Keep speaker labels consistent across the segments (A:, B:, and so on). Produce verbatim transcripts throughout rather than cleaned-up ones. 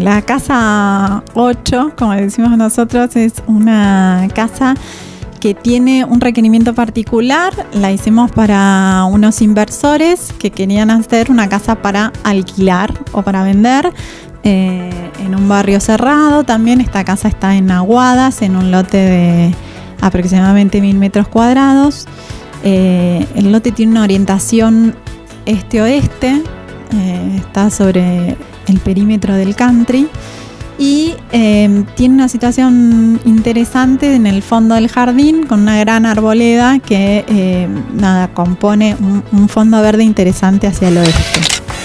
A: la casa ocho, como decimos nosotros, es una casa que tiene un requerimiento particular. La hicimos para unos inversores que querían hacer una casa para alquilar o para vender eh, en un barrio cerrado. También esta casa está en Aguadas, en un lote de aproximadamente mil metros cuadrados. Eh, el lote tiene una orientación este-oeste, eh, está sobre el perímetro del country. Y eh, tiene una situación interesante en el fondo del jardín con una gran arboleda que eh, nada, compone un, un fondo verde interesante hacia el oeste.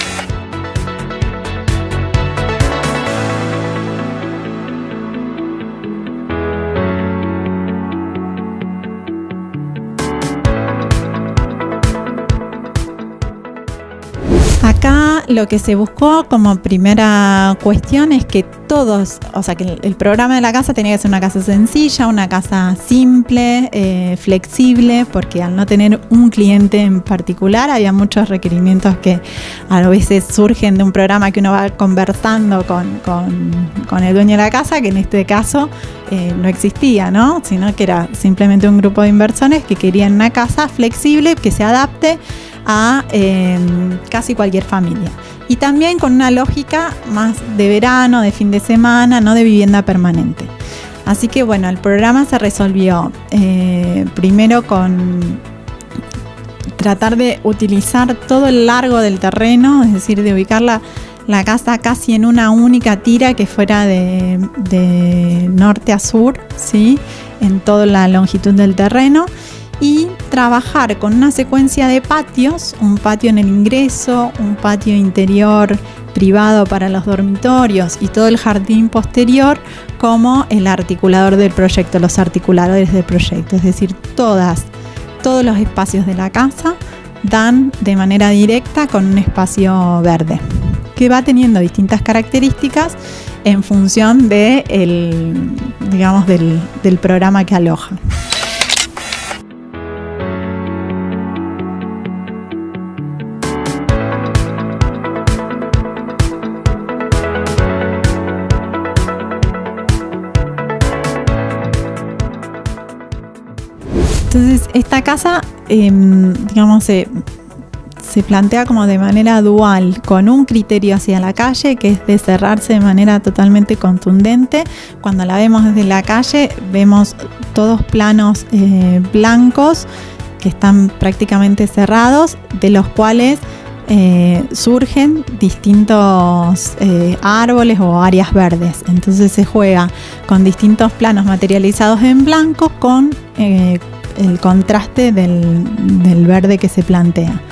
A: Acá lo que se buscó como primera cuestión es que todos, o sea que el, el programa de la casa tenía que ser una casa sencilla, una casa simple, eh, flexible, porque al no tener un cliente en particular había muchos requerimientos que a veces surgen de un programa que uno va conversando con, con, con el dueño de la casa, que en este caso eh, no existía, ¿no? Sino que era simplemente un grupo de inversores que querían una casa flexible que se adapte a eh, casi cualquier familia. Y también con una lógica más de verano, de fin de semana, no de vivienda permanente. Así que bueno, el programa se resolvió eh, primero con tratar de utilizar todo el largo del terreno, es decir, de ubicar la, la casa casi en una única tira que fuera de, de norte a sur, ¿sí? En toda la longitud del terreno. Y trabajar con una secuencia de patios, un patio en el ingreso, un patio interior privado para los dormitorios y todo el jardín posterior como el articulador del proyecto, los articuladores del proyecto. Es decir, todas, todos los espacios de la casa dan de manera directa con un espacio verde que va teniendo distintas características en función de el, digamos, del, del programa que aloja. Entonces, esta casa, eh, digamos, se, se plantea como de manera dual, con un criterio hacia la calle, que es de cerrarse de manera totalmente contundente. Cuando la vemos desde la calle, vemos todos planos eh, blancos que están prácticamente cerrados, de los cuales eh, surgen distintos eh, árboles o áreas verdes. Entonces se juega con distintos planos materializados en blanco con eh, el contraste del, del verde que se plantea.